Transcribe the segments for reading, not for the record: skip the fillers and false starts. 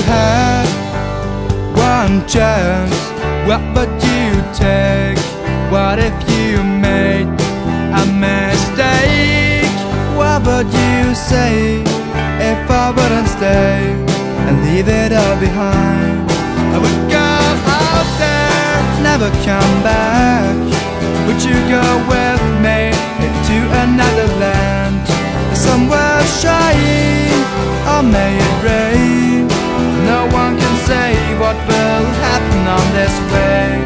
had one chance, what would you take? What if you made a mistake? What would you say if I wouldn't stay and leave it all behind? I would go out there, never come back. Would you go with me into another land? Somewhere shine, or may it rain. No one can say what will happen on this way.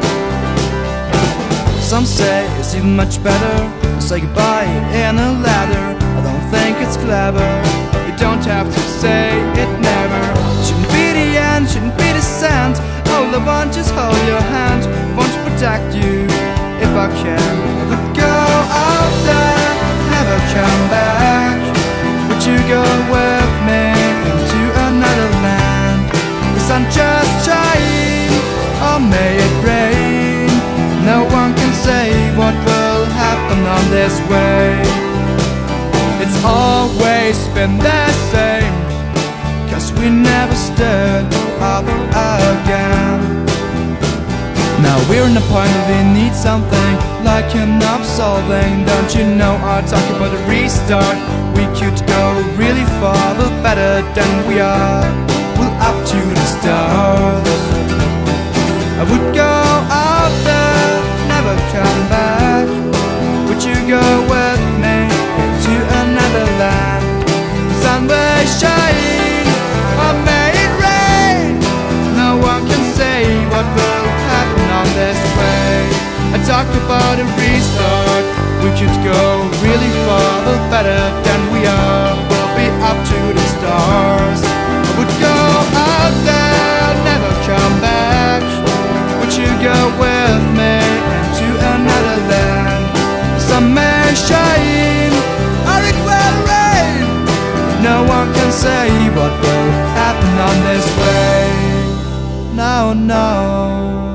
Some say it's even much better to say goodbye in a ladder. I don't think it's clever. You don't have to say it never. Shouldn't be the end, shouldn't be the sand. All I want is hold your hand, want to protect you if I can. I would go out there, never come back. Would you go with me into another land? The sun just shine, or may it rain. No one can say what will happen on this way. It's always been the same, 'cause we never stood up again. Now we're in a point where we need something like an upsolving. Don't you know I talk about a restart? We could go really far, but better than we are. We're up to the stars. I would go out there, never come back. Would you go with me to another land? The sun will shine, or may it rain. No one can say what will happen on this way. I talk about a restart. We could go really far, but better than we are. We'll be up to the stars. I would go out there, never come back. Would you go with me into another land? The sun may shine, or it will rain. No one can say what will happen on this way. No, no.